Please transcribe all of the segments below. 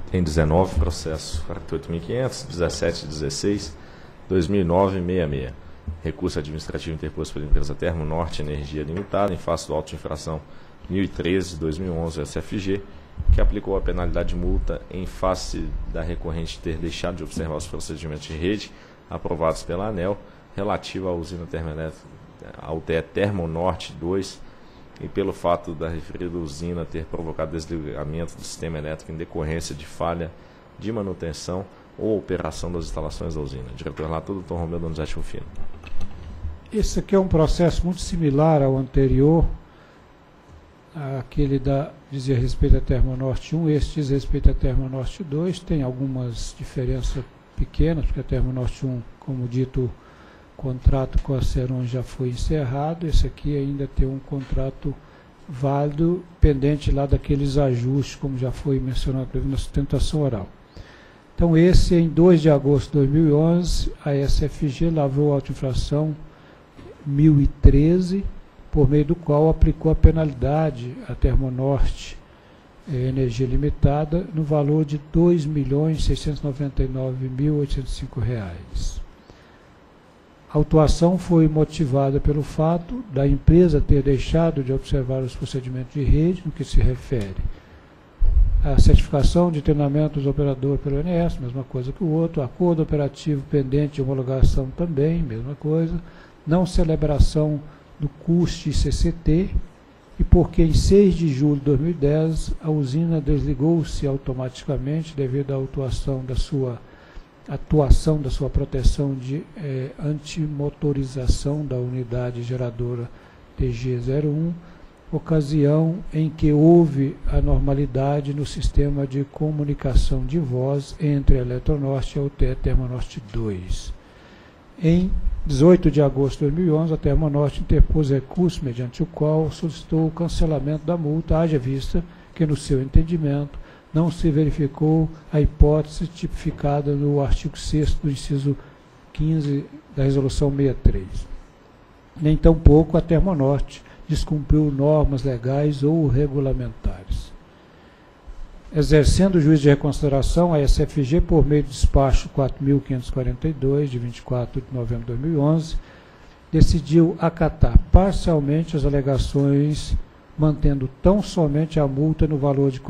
Tem 19 processos, 48.500, 1716, 2009-66. Recurso administrativo interposto pela empresa Termonorte Energia Limitada em face do auto de infração 1013-2011 SFG, que aplicou a penalidade de multa em face da recorrente ter deixado de observar os procedimentos de rede aprovados pela ANEEL relativa à usina termoelétrica, ao TE Termonorte 2, e pelo fato da referida usina ter provocado desligamento do sistema elétrico em decorrência de falha de manutenção ou operação das instalações da usina. Diretor relator, Dr. Romeu Donizete Rufino. Esse aqui é um processo muito similar ao anterior, aquele dizia respeito à Termonorte 1, este diz respeito à Termonorte 2, tem algumas diferenças pequenas, porque a Termonorte 1, como dito, o contrato com a Ceron já foi encerrado, esse aqui ainda tem um contrato válido, pendente lá daqueles ajustes, como já foi mencionado na sustentação oral. Então esse, em 2 de agosto de 2011, a SFG lavrou a auto-infração 1013, por meio do qual aplicou a penalidade à Termonorte Energia Limitada no valor de R$ 2.699.805. A autuação foi motivada pelo fato da empresa ter deixado de observar os procedimentos de rede, no que se refere à certificação de treinamento dos operadores pelo ONS, mesma coisa que o outro, acordo operativo pendente de homologação também, mesma coisa, não celebração do custe CCT, e porque em 6 de julho de 2010 a usina desligou-se automaticamente devido à atuação da sua proteção de antimotorização da unidade geradora TG01, ocasião em que houve anormalidade no sistema de comunicação de voz entre a Eletronorte e a UTE Termonorte 2. Em 18 de agosto de 2011, a Termonorte interpôs recurso mediante o qual solicitou o cancelamento da multa, haja vista que, no seu entendimento, não se verificou a hipótese tipificada no artigo 6º do inciso 15 da Resolução 63. Nem tampouco a Termonorte descumpriu normas legais ou regulamentares. Exercendo o juízo de reconsideração, a SFG, por meio do despacho 4.542, de 24 de novembro de 2011, decidiu acatar parcialmente as alegações, mantendo tão somente a multa no valor de R$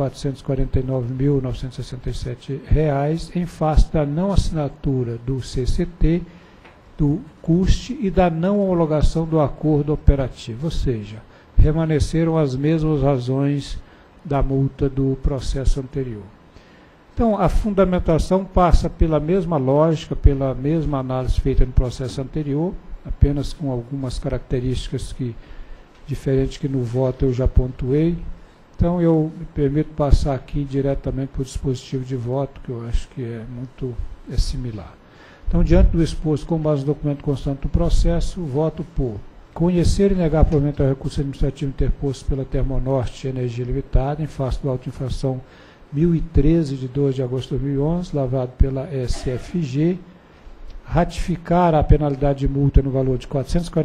449.967 em face da não assinatura do CCT, do custe e da não homologação do acordo operativo, ou seja, permaneceram as mesmas razões da multa do processo anterior. Então, a fundamentação passa pela mesma lógica, pela mesma análise feita no processo anterior, apenas com algumas características diferentes que no voto eu já pontuei. Então, eu me permito passar aqui diretamente para o dispositivo de voto, que eu acho que é similar. Então, diante do exposto com base no documento constante do processo, voto por conhecer e negar provimento ao recurso administrativo interposto pela Termonorte Energia Limitada em face do auto de infração 1013 de 2 de agosto de 2011, lavrado pela SFG, ratificar a penalidade de multa no valor de R$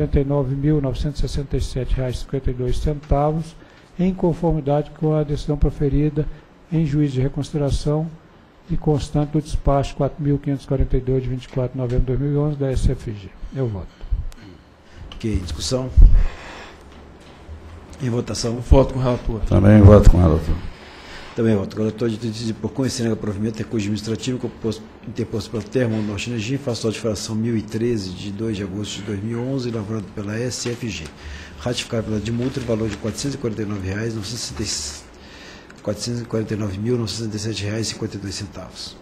449.967,52, em conformidade com a decisão proferida em juízo de reconsideração e constante do despacho 4.542 de 24 de novembro de 2011 da SFG. Eu voto. Ok, discussão? Em votação? Voto com o relator. Também voto com o relator. Também voto com o relator. De por conhecer o provimento de recurso administrativo interposto pela Termonorte Energia em face da auto-infração 1013 de 2 de agosto de 2011, lavrado pela SFG. Ratificar pela de multa no valor de R$ 449.967,52.